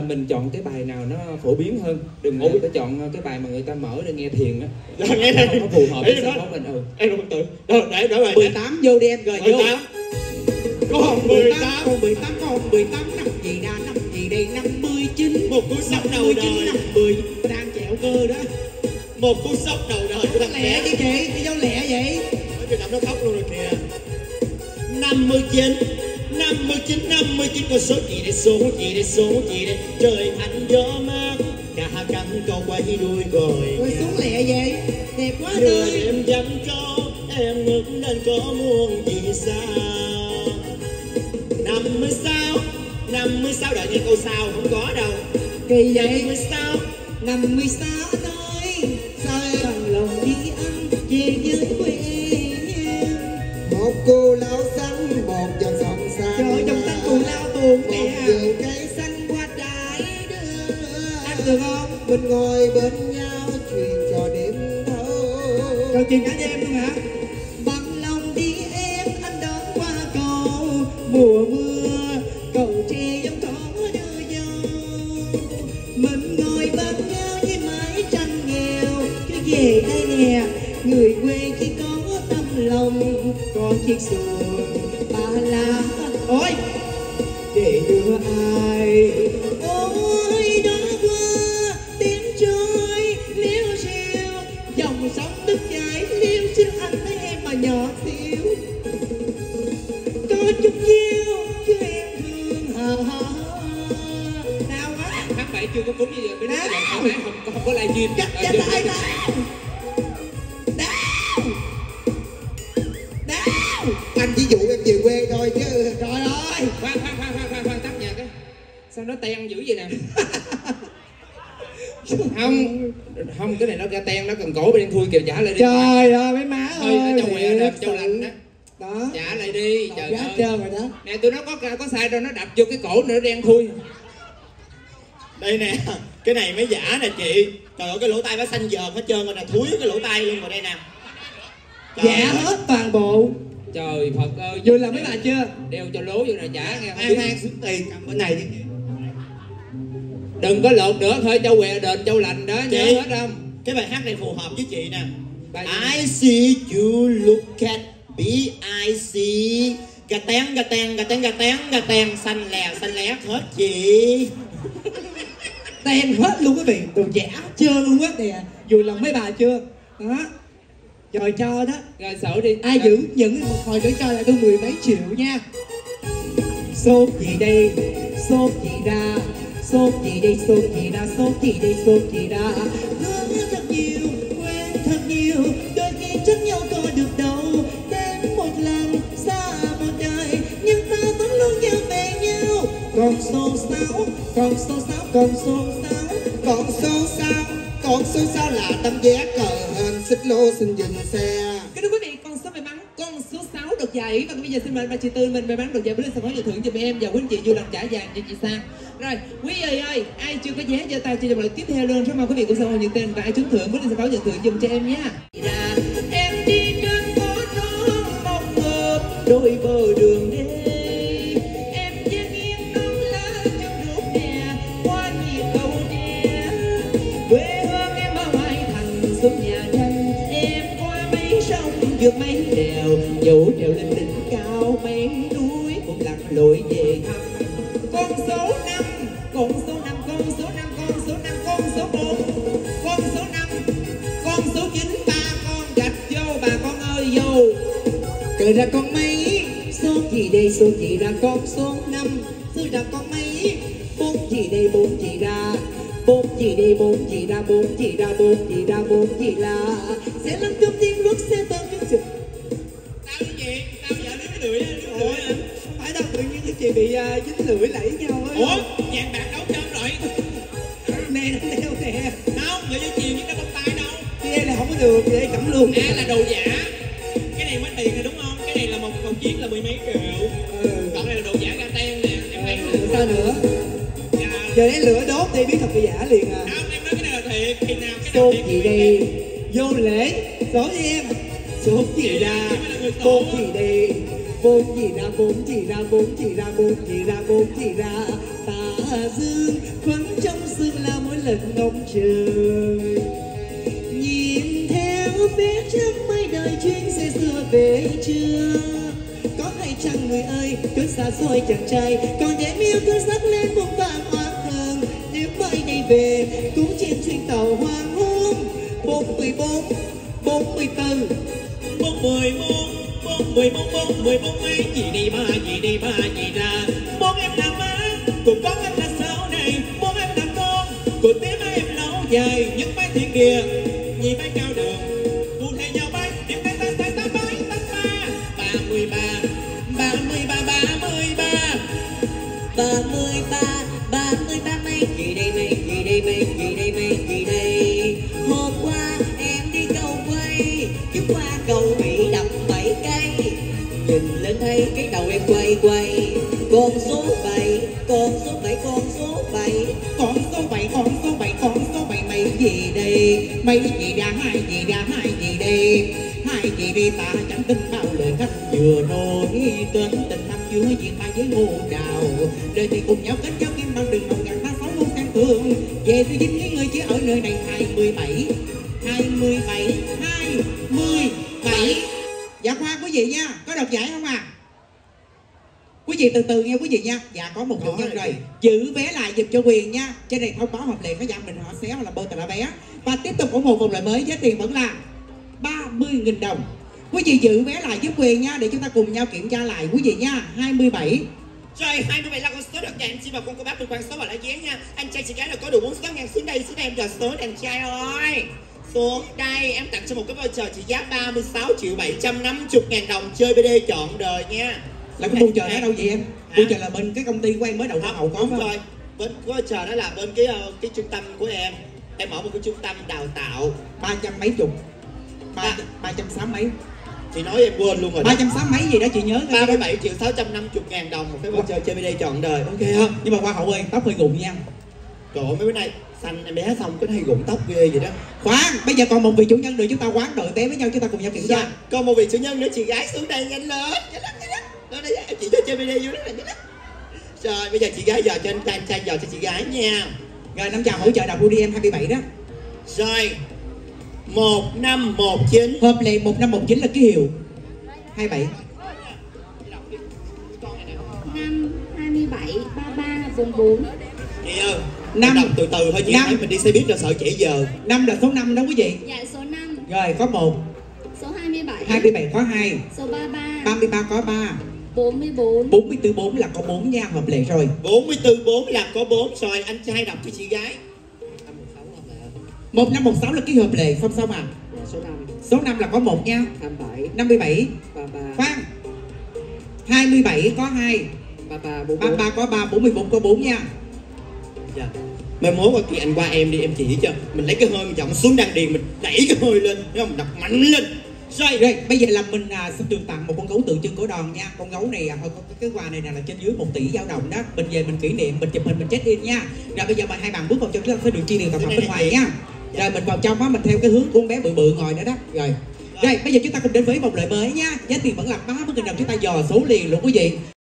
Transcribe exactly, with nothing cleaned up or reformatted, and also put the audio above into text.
mình chọn cái bài nào nó phổ biến hơn, đừng có phải chọn cái bài mà người ta mở để nghe thiền á. Rồi nghe thiền nó phù hợp với sân khấu mình. Ừ. Em không tự. Rồi để để bài mười tám vô đi em rồi vô. Còn mười tám, còn mười tám, còn mười tám năm gì đã năm gì đây năm mươi chín. Một cú sốc đầu đời. năm mươi đang chẹo cơ đó. Một cú sốc đầu đời của thằng lẹ đi chị, cái dấu lẹ vậy. Nói cho nó khóc luôn rồi kìa. năm mươi chín, năm mươi chín, năm mươi chín con số gì đây, số gì đây, số gì đây. Trời thành gió mát, cả cánh câu quay đuôi còi. Rồi xuống lẹ vậy, đẹp quá nửa tươi. đêm vắng cho em ngước lên có muôn vì sao. Năm mươi sáu, năm mươi sáu đợi nghe câu sau không có đâu. Kỳ vậy. Năm mươi sáu, năm mươi sáu anh ơi, sao em bằng lòng đi ăn về với quê em. Một cô lão xanh, một dòng sông xa. Trời dòng xanh cô lao buồn nè. Một vườn cây xanh qua trái đưa. Ăn được không? Mình ngồi bên nhau chuyện trò đêm thâu. Trò chuyện cả đêm luôn hả? Bằng lòng đi em, anh đón qua cầu mùa mưa, cầu tre giống có đưa dâu. Mình ngồi bên nhau với mái tranh nghèo, cứ về đây nè, người quê chỉ có tâm lòng, còn chiếc xuồng ba la. Ôi, để đưa ai? Ôi đó qua tiếng trôi liêu xiêu, dòng sông nước chảy liêu xiêu, anh thấy em mà nhỏ xíu. Có chút yêu chứ em thương hờ hờ. Nào quá Hát bạn chưa có cúng như vậy, mới nói là không, không, không có live stream. Chắc chắn tại nào Đau Đau anh chỉ dụ em về quê thôi chứ. Trời ơi, khoan khoan khoan khoan khoan khoan tắt nhạc cái. Sao nó ten dữ vậy nè? Không, không, cái này nó ra ten, nó cần cổ bên thui kìa, trả lại đi. trời ơi mấy má ơi, thôi ở trong quẹo đập châu lạnh đó. Đó, Trả lại đi, trời ơi. trơn rồi đó. Nè tụi nó có có sai đâu, nó đập vô cái cổ nữa đen thui. đây nè, cái này mới giả nè chị. Trời ơi cái lỗ tai nó xanh dờn hết trơn rồi nè, thúi cái lỗ tai luôn rồi đây nè. Giả hết toàn bộ. Trời Phật ơi, Vui là mấy bà chưa? đeo cho lố vô nè, trả nghe. An An xuống tiền cầm bên này đi. Đừng có lột nữa, thôi châu quẹo đền châu lành đó, chị, nhớ hết không? cái bài hát này phù hợp với chị nè. Bài I see you look at me, I see. Gà tén, gà tén, gà tén, gà tén, gà tén, xanh lè, xanh lét hết chị. Ten hết luôn quý vị, đồ giả trơn luôn á nè. Vui lòng mấy bà chưa? Đó, rồi cho đó. Rồi sổ đi. Ai giữ những một hồi nữa cho là tôi mười mấy triệu nha. Sốt gì đây, sốt gì ra, sốt gì đây, sốt gì ra, sốt gì đây, sốt gì ra. Hứa thật nhiều, quen thật nhiều, đôi khi trách nhau có được đâu. Đến một lần xa một đời, nhưng ta vẫn luôn nhớ về nhau. Còn xôn xao, còn xôn xao, còn xôn xao, còn xôn xao, còn xôn xao là tấm vé cờ hên xích lô xin dừng xe. Kính thưa quý vị, con số may mắn, con số sáu được giải. Và bây giờ xin mời bà chị Tư mình may mắn được giải với lên sân khấu nhận thưởng cho em và quý anh chị vui lòng trả vàng cho chị Sang. Rồi, quý vị ơi, ai chưa có vé giơ tay cho một lần tiếp theo luôn. Rất mong quý vị cùng sân khấu nhận tên và ai trúng thưởng với lên sân khấu nhận thưởng dùm cho em nhé. Em đi trên phố non mong ngợp đôi bờ đường đê. Em chen nghiêng nón lá trong ruộng hè qua nhịp cầu tre. Quê hương em ở ngoài thành xuống nhà tranh. Em qua mấy sông vượt mấy đèo, dẫu trèo lên đỉnh cao mấy núi cũng lạc lối về thăm. Con số năm, con số năm, con số năm, con số năm, con số bốn, con số năm, con số chín, ba con gạch vô bà con ơi vô. Cờ ra con mấy, số gì đây, số gì ra, con số năm, số ra con mấy, bốn gì đây, bốn gì ra, bốn gì đây, bốn gì ra, bốn gì ra, bốn gì ra, bốn gì ra. Sẽ lăn trong tiếng nước xe tơ những sự. Sao cái gì? Sao vợ lưới lưỡi lưỡi lưỡi hả? Không phải đâu, tự nhiên cái chị bị uh, dính lưỡi lẫy nhau ấy. Ủa? Vàng bạc đấu trơn rồi. Nè, nó đeo nè. Không, vợ dây chuyền với cái bông tai đâu. Cái đây là không có được, vậy cắm luôn. À là đồ giả. Cái này mới tiền rồi đúng không? Cái này là một một chiếc là mười mấy triệu. Ừ. Còn này là đồ giả ga ten nè, em thấy nè. Sao nữa? Dạ. Giờ lấy lửa đốt đi biết thật bị giả liền à. Không, em nói cái này là thiệt. Khi nào cái nào Số thiệt gì thì đây? Vô lễ. Số đi em. Số gì ra? Bốn gì đây? Bốn gì ra? Bốn gì ra? Bốn gì ra? Bốn gì ra? Bốn gì ra? Ta dương khuất trong sương la mỗi lần ngóng chờ. Nhìn theo vết trắng mây đời chuyến xe xưa về chưa, có hay chăng người ơi cứ xa xôi chàng trai còn đêm yêu cứ sắc lên muôn vàng hoa hương. Nếu mai này về cũng trên chuyến tàu hoàng hôn bốn mươi bốn bốn mươi tư bốn mươi bốn bốn mươi bốn bốn mươi bốn mấy gì đi ba gì đi ba gì ra. Bốn em làm má cùng con em là sao này, bốn em làm con cùng tiếng em lâu dài những bay thiên địa nhị bay cao đường buồn hay nhau bay điểm bay ta ta ta bay ta ta. Ba mươi ba ba mươi ba ba mươi ba ba mươi ba ba mươi ba mấy gì đây mấy gì đây mấy gì đây mấy gì đây. Hôm qua em đi cầu quay chứ qua cầu bị đập bảy cây, nhìn lên thấy cái đầu em quay quay con số bảy con số bảy con số bảy con số bảy con số bảy con số bảy mấy gì đây mấy gì đã hai gì đã hai gì đây hai gì đi ta chẳng tin bao lời khách vừa nói tên tình năm dưới diện ba với ngô đào đời thì cùng nhau kết giao kim bằng đường màu gặt ba sáu luôn căn thương về tôi dính những người chỉ ở nơi này hai mươi bảy hai mươi bảy hai mươi bảy. Dạ khoan quý vị nha, có đọc giải không à? Quý vị từ từ nha quý vị nha. Dạ có một chủ nhân rồi, giữ vé lại giùm cho Quyền nha. Trên này thông báo hợp lệ có giảm mình họ xéo là bơ tờ là vé. Và tiếp tục ủng hộ vòng loại mới với tiền vẫn là ba mươi nghìn đồng. Quý vị giữ vé lại giúp Quyền nha để chúng ta cùng nhau kiểm tra lại quý vị nha. hai mươi bảy. Rồi hai mươi bảy là con số được nhà em xin vào con cô bác được quan số vào lá vé nha. Anh trai chị gái nào có đủ bốn số ngàn xuống đây xuống đây em chờ số đàn trai ơi. Xuống đây em tặng cho một cái voucher trị giá ba mươi sáu triệu bảy trăm năm mươi ngàn đồng chơi bê đê chọn đời nha. Là cái voucher đó đâu vậy em? Voucher là bên cái công ty của em mới đầu à, hậu có đúng không? Rồi bên voucher đó là bên cái cái trung tâm của em. Em mở một cái trung tâm đào tạo ba trăm mấy chục ba ba trăm sáu mấy. Chị nói em quên luôn rồi. Ba trăm sáu mấy gì đó chị nhớ. Ba mươi bảy triệu sáu trăm năm mươi ngàn đồng một cái voucher chơi bê đê chọn đời. Ok không? Nhưng mà Hoa hậu ơi tóc hơi gụng nha. Trời ơi mấy bữa nay xanh em bé xong cái hay gụng tóc ghê vậy đó. Khoan, bây giờ còn một vị chủ nhân nữa chúng ta quán đội té với nhau chúng ta cùng nhau kiểm tra. Còn một vị chủ nhân nữa chị gái xuống đây nhanh lên. Nhanh lên nhanh lên. Đó đây em chị cho chơi bê đê vô đó là nhanh lên. Rồi bây giờ chị gái giờ cho anh trai trai giờ cho chị gái nha. Rồi năm chào hỗ trợ đọc Rudy em hai mươi bảy đó. Rồi một năm một chín. Hợp lệ một năm một chín là ký hiệu hai mươi bảy. Năm hai mươi bảy ba ba bốn bốn. Chị ơi Năm đọc từ từ thôi chị năm. thấy mình đi xe buýt là sợ trễ giờ. Năm là số năm đó quý vị. Dạ số năm. Rồi có một. Số hai mươi bảy. hai mươi bảy có hai. Số ba ba. ba mươi ba có ba. bốn mươi bốn. bốn mươi tư bốn là có bốn nha, hợp lệ rồi. bốn mươi tư bốn là có bốn rồi, anh trai đọc cho chị gái. một năm một sáu là ký hợp lệ không xong à? Số năm. Số năm là có một nha. hai mươi bảy. năm mươi bảy. ba mươi ba. Khoan. hai mươi bảy có hai. ba mươi ba bốn ba mươi ba có ba, bốn mươi bốn có bốn nha. Dạ. Mai mốt qua kia anh qua em đi em chỉ cho. Mình lấy cái hơi mình giọng xuống đan điền mình đẩy cái hơi lên, thấy không? Đập mạnh lên. Rồi, rồi bây giờ là mình à, sẽ được tặng một con gấu tượng trưng của đoàn nha. Con gấu này à, cái quà này nè là trên dưới một tỷ dao động đó. Mình về mình kỷ niệm, mình chụp hình, mình check in nha. Rồi bây giờ mời hai bạn bước vào trong chúng ta sẽ được chi tiền tập hợp bên ngoài nha. Rồi mình vào trong á, mình theo cái hướng của con bé bự bự ngồi đó đó. Rồi. Rồi bây giờ chúng ta cùng đến với vòng loại mới nha. Giá tiền vẫn là ba mươi nghìn đồng, chúng ta dò số liền luôn quý vị.